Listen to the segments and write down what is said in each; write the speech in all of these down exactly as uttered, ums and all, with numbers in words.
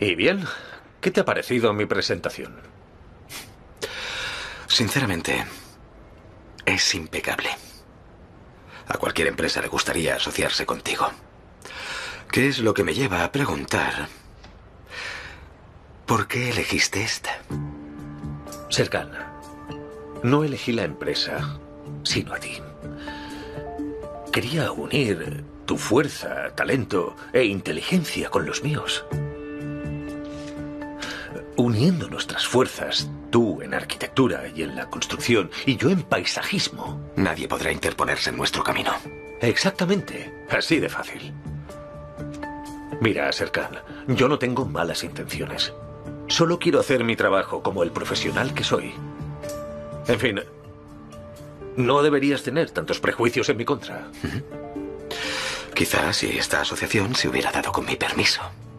¿Y bien? ¿Qué te ha parecido mi presentación? Sinceramente, es impecable. A cualquier empresa le gustaría asociarse contigo. ¿Qué es lo que me lleva a preguntar por qué elegiste esta? Serkan, no elegí la empresa, sino a ti. Quería unir tu fuerza, talento e inteligencia con los míos. Uniendo nuestras fuerzas, tú en arquitectura y en la construcción, y yo en paisajismo. Nadie podrá interponerse en nuestro camino. Exactamente, así de fácil. Mira, Serkan, yo no tengo malas intenciones. Solo quiero hacer mi trabajo como el profesional que soy. En fin, no deberías tener tantos prejuicios en mi contra. Uh-huh. Quizás si esta asociación se hubiera dado con mi permiso.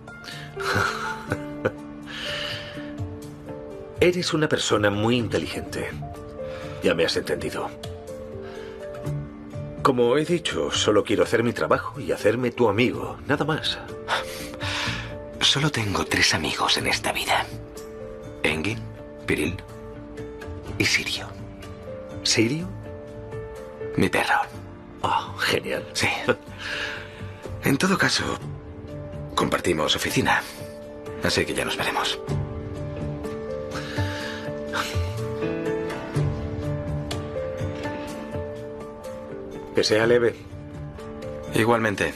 Eres una persona muy inteligente. Ya me has entendido. Como he dicho, solo quiero hacer mi trabajo y hacerme tu amigo, nada más. Solo tengo tres amigos en esta vida. Engin, Piril y Sirio. ¿Sirio? Mi perro. Oh, genial. Sí. En todo caso, compartimos oficina. Así que ya nos veremos. Que sea leve. Igualmente.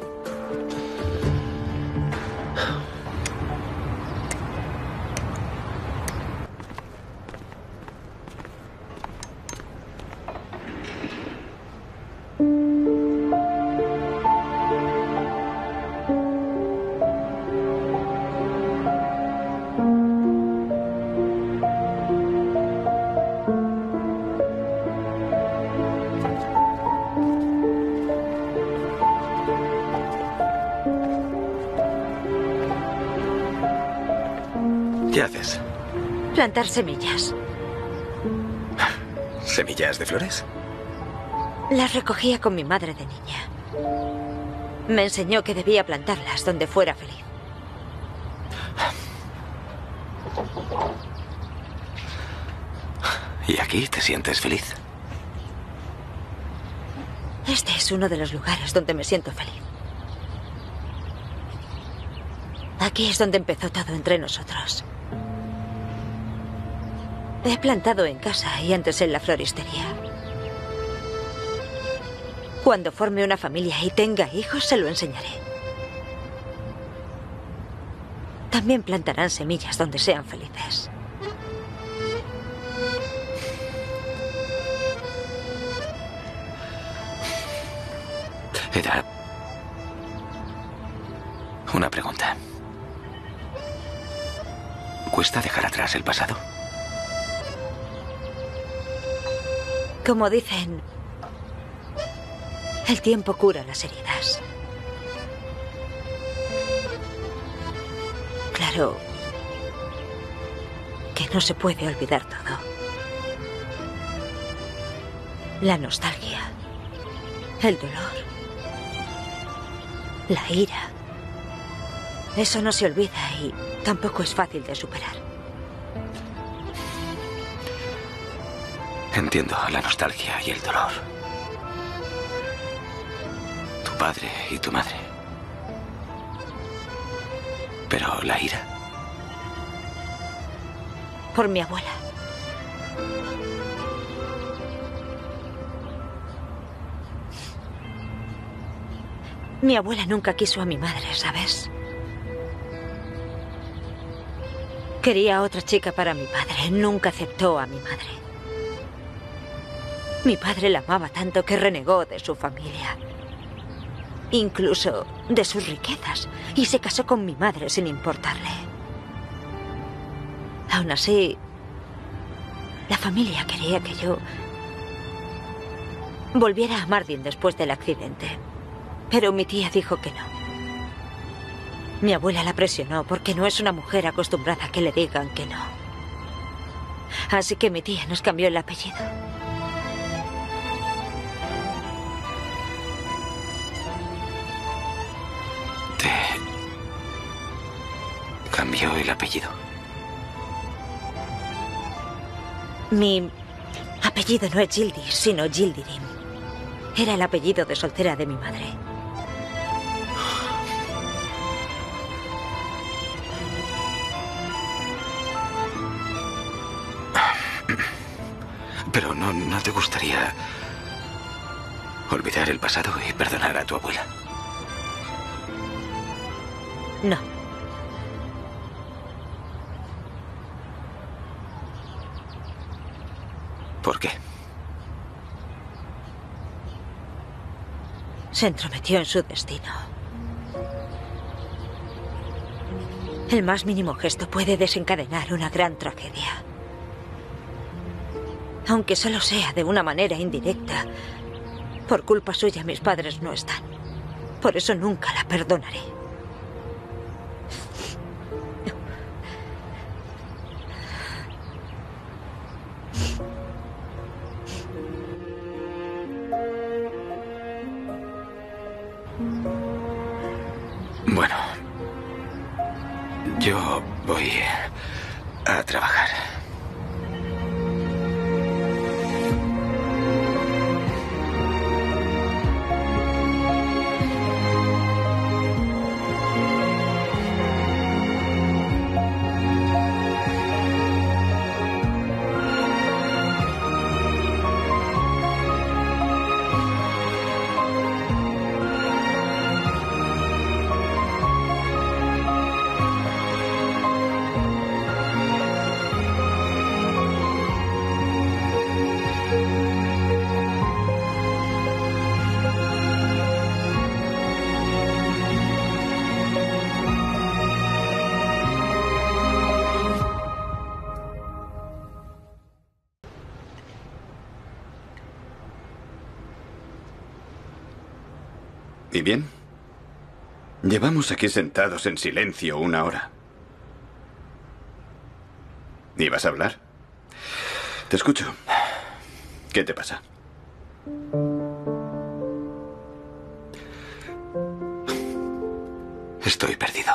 ¿Qué haces? Plantar semillas. ¿Semillas de flores? Las recogía con mi madre de niña. Me enseñó que debía plantarlas donde fuera feliz. ¿Y aquí te sientes feliz? Este es uno de los lugares donde me siento feliz. Aquí es donde empezó todo entre nosotros. He plantado en casa y antes en la floristería. Cuando forme una familia y tenga hijos, se lo enseñaré. También plantarán semillas donde sean felices. Eda, una pregunta. ¿Cuesta dejar atrás el pasado? Como dicen, el tiempo cura las heridas. Claro que no se puede olvidar todo. La nostalgia, el dolor, la ira. Eso no se olvida y tampoco es fácil de superar. Entiendo la nostalgia y el dolor. Tu padre y tu madre. Pero la ira. Por mi abuela. Mi abuela nunca quiso a mi madre, ¿sabes? Quería a otra chica para mi padre. Nunca aceptó a mi madre. Mi padre la amaba tanto que renegó de su familia. Incluso de sus riquezas. Y se casó con mi madre sin importarle. Aún así, la familia quería que yo volviera a Mardin después del accidente. Pero mi tía dijo que no. Mi abuela la presionó porque no es una mujer acostumbrada a que le digan que no. Así que mi tía nos cambió el apellido. Cambió el apellido. Mi apellido no es Yildiz, sino Yildirim. Era el apellido de soltera de mi madre. Pero no, ¿no te gustaría olvidar el pasado y perdonar a tu abuela? No. ¿Por qué? Se entrometió en su destino. El más mínimo gesto puede desencadenar una gran tragedia. Aunque solo sea de una manera indirecta, por culpa suya mis padres no están. Por eso nunca la perdonaré. Bueno, yo voy a trabajar. ¿Y bien? Llevamos aquí sentados en silencio una hora. ¿Ibas a hablar? Te escucho. ¿Qué te pasa? Estoy perdido.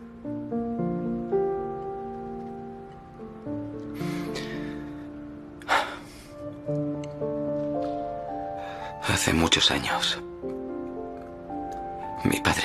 Hace muchos años, mi padre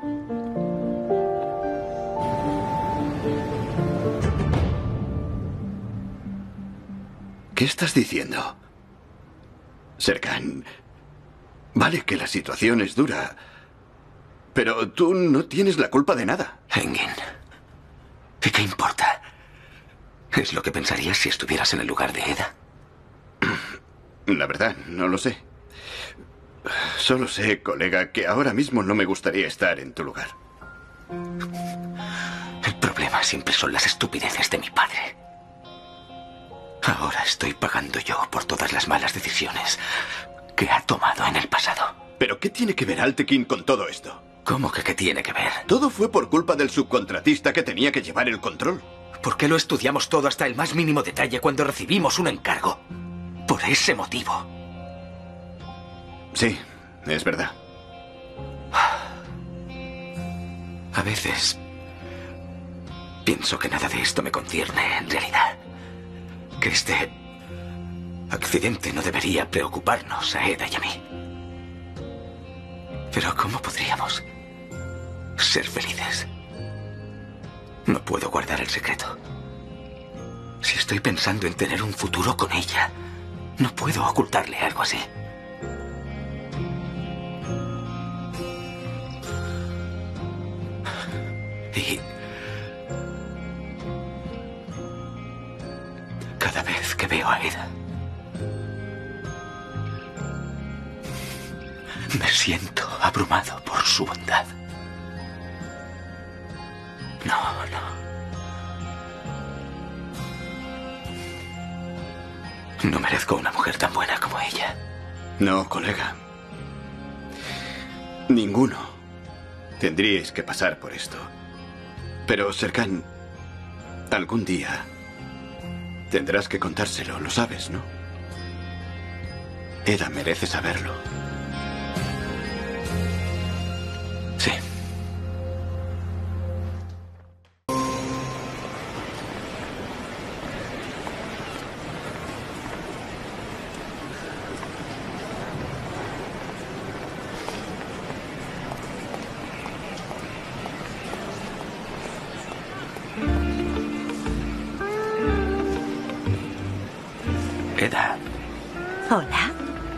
¿Qué estás diciendo? Serkan, vale que la situación es dura, pero tú no tienes la culpa de nada. Engin, ¿y qué importa? ¿Es lo que pensarías si estuvieras en el lugar de Eda? La verdad, no lo sé. Solo sé, colega, que ahora mismo no me gustaría estar en tu lugar. El problema siempre son las estupideces de mi padre. Ahora estoy pagando yo por todas las malas decisiones que ha tomado en el pasado. ¿Pero qué tiene que ver Altekin con todo esto? ¿Cómo que qué tiene que ver? Todo fue por culpa del subcontratista que tenía que llevar el control. ¿Por qué lo estudiamos todo hasta el más mínimo detalle cuando recibimos un encargo? Por ese motivo. Sí, es verdad. A veces pienso que nada de esto me concierne en realidad. Que este accidente no debería preocuparnos a Eda y a mí. Pero ¿cómo podríamos ser felices? No puedo guardar el secreto. Si estoy pensando en tener un futuro con ella, no puedo ocultarle algo así. Y cada vez que veo a Eda, me siento abrumado por su bondad. No, no. No merezco una mujer tan buena como ella. No, colega. Ninguno. Tendríais que pasar por esto. Pero, Serkan, algún día tendrás que contárselo, lo sabes, ¿no? Eda merece saberlo. Sí. Eda. Hola.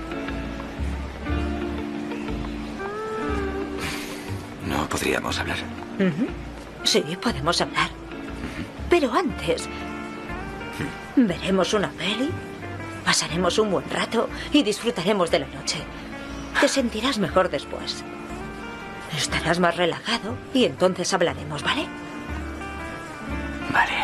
¿No podríamos hablar? Uh-huh. Sí, podemos hablar. Pero antes, veremos una peli, pasaremos un buen rato y disfrutaremos de la noche. Te sentirás mejor después. Estarás más relajado y entonces hablaremos, ¿vale? Vale.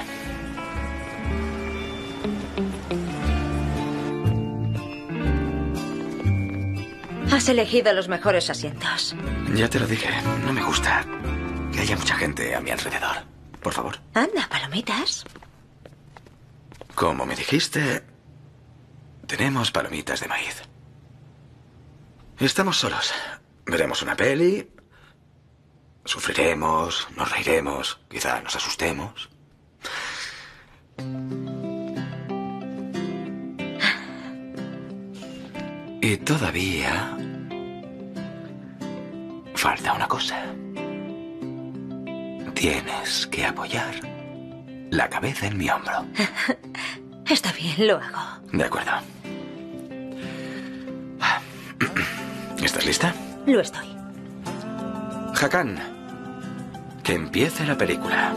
Has elegido los mejores asientos. Ya te lo dije, no me gusta que haya mucha gente a mi alrededor. Por favor. Anda, palomitas. Como me dijiste, tenemos palomitas de maíz. Estamos solos. Veremos una peli. Sufriremos, nos reiremos, quizá nos asustemos. Y todavía falta una cosa. Tienes que apoyar la cabeza en mi hombro. Está bien, lo hago. De acuerdo. ¿Estás lista? Lo estoy. Hakan, que empiece la película.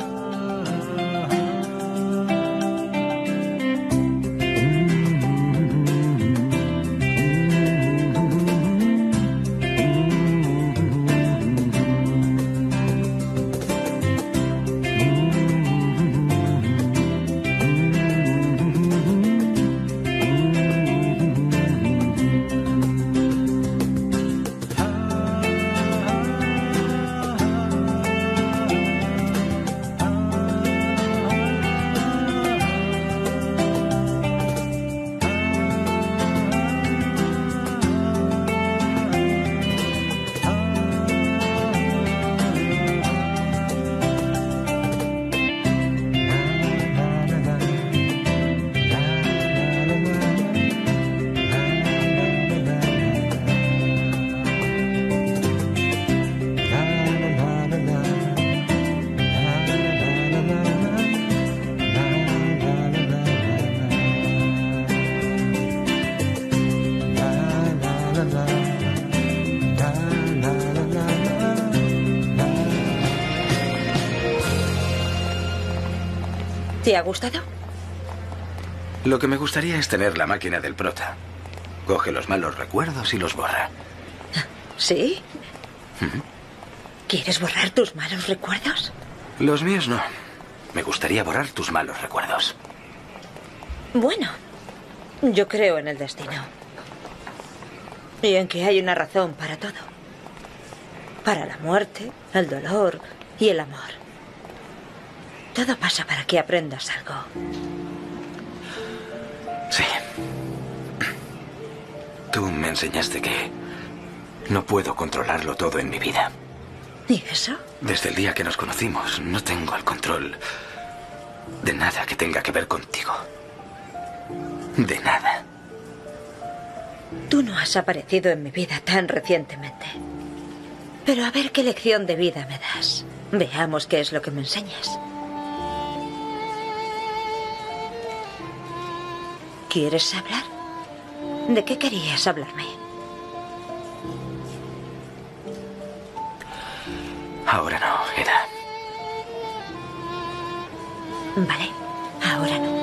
¿Te ha gustado? Lo que me gustaría es tener la máquina del prota. Coge los malos recuerdos y los borra. ¿Sí? ¿Mm? ¿Quieres borrar tus malos recuerdos? Los míos no. Me gustaría borrar tus malos recuerdos. Bueno, yo creo en el destino. Y en que hay una razón para todo. Para la muerte, el dolor y el amor. Todo pasa para que aprendas algo. Sí. Tú me enseñaste que no puedo controlarlo todo en mi vida. ¿Y eso? Desde el día que nos conocimos, no tengo el control de nada que tenga que ver contigo. De nada. Tú no has aparecido en mi vida tan recientemente. Pero a ver qué lección de vida me das. Veamos qué es lo que me enseñas. ¿Quieres hablar? ¿De qué querías hablarme? Ahora no, Eda. Vale, ahora no.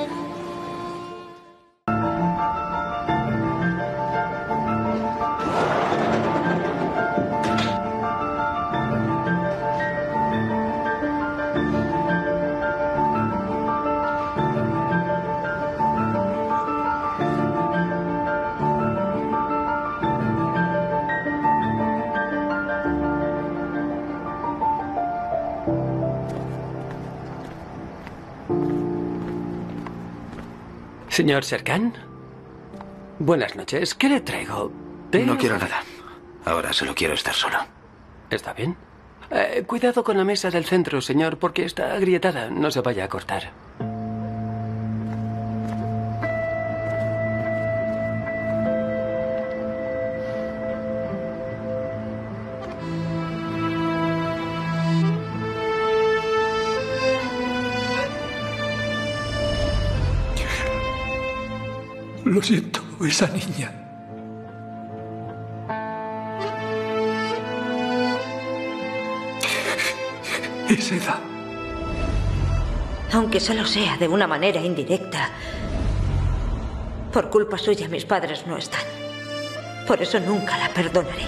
Señor Serkan, buenas noches. ¿Qué le traigo? ¿Té? No quiero nada. Ahora solo quiero estar solo. ¿Está bien? Eh, cuidado con la mesa del centro, señor, porque está agrietada. No se vaya a cortar. lo siento, esa niña. Es Eda. Aunque solo sea de una manera indirecta, por culpa suya mis padres no están. Por eso nunca la perdonaré.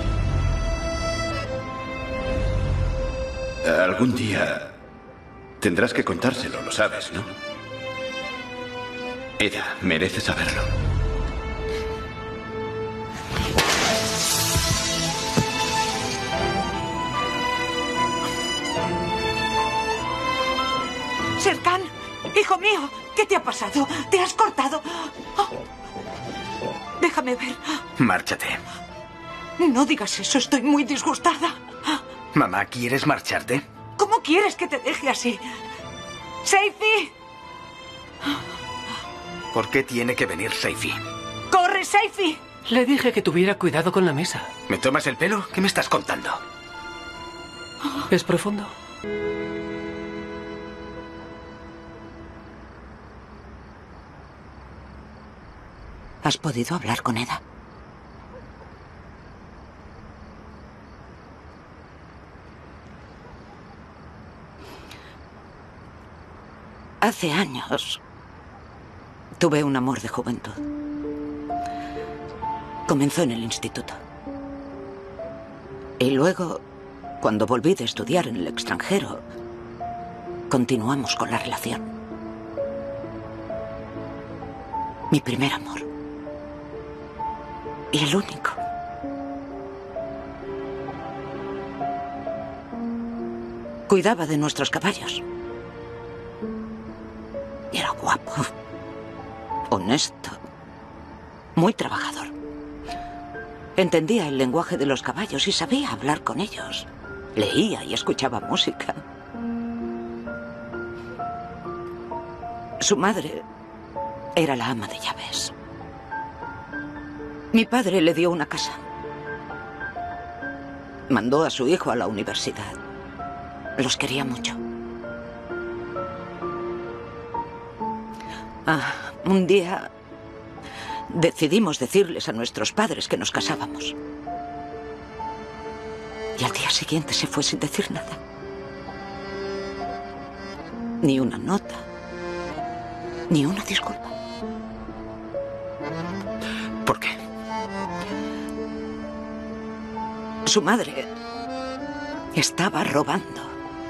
Algún día tendrás que contárselo, lo sabes, ¿no? Eda, merece saberlo. Serkan, hijo mío, ¿qué te ha pasado? ¿Te has cortado? Oh. Déjame ver. Márchate. No digas eso, estoy muy disgustada. Mamá, ¿quieres marcharte? ¿Cómo quieres que te deje así? ¡Seifi! ¿Por qué tiene que venir Seifi? ¡Corre, Seifi! Le dije que tuviera cuidado con la mesa. ¿Me tomas el pelo? ¿Qué me estás contando? ¿Es profundo? ¿Has podido hablar con Eda? Hace años tuve un amor de juventud. Comenzó en el instituto. Y luego, cuando volví de estudiar en el extranjero, continuamos con la relación. Mi primer amor. Y el único. Cuidaba de nuestros caballos. Y era guapo, honesto, muy trabajador. Entendía el lenguaje de los caballos y sabía hablar con ellos. Leía y escuchaba música. Su madre era la ama de llaves. Mi padre le dio una casa. Mandó a su hijo a la universidad. Los quería mucho. Ah, un día decidimos decirles a nuestros padres que nos casábamos. Y al día siguiente se fue sin decir nada. Ni una nota, ni una disculpa. ¿Por qué? Su madre estaba robando.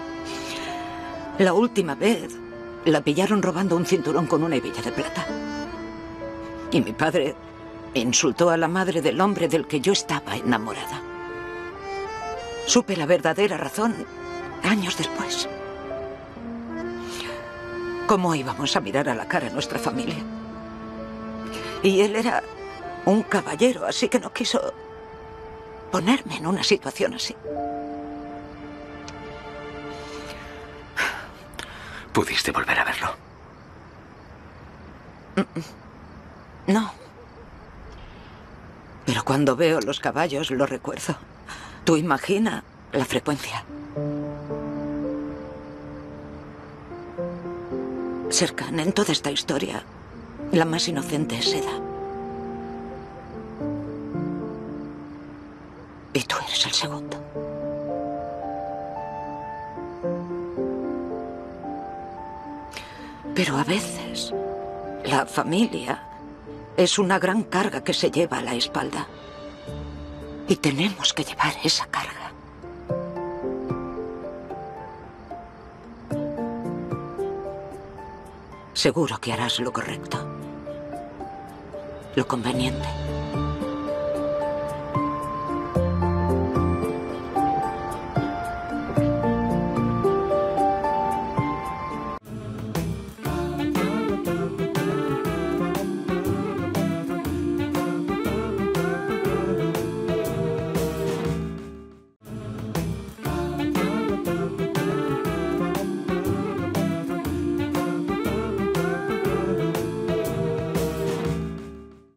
La última vez la pillaron robando un cinturón con una hebilla de plata. Y mi padre insultó a la madre del hombre del que yo estaba enamorada. Supe la verdadera razón años después. ¿Cómo íbamos a mirar a la cara a nuestra familia? Y él era un caballero, así que no quiso ponerme en una situación así. ¿Pudiste volver a verlo? No. Pero cuando veo los caballos lo recuerdo. Tú imagina la frecuencia. Serkan, en toda esta historia, la más inocente es Eda. Y tú eres el segundo. Pero a veces, la familia es una gran carga que se lleva a la espalda. Y tenemos que llevar esa carga. Seguro que harás lo correcto, lo conveniente.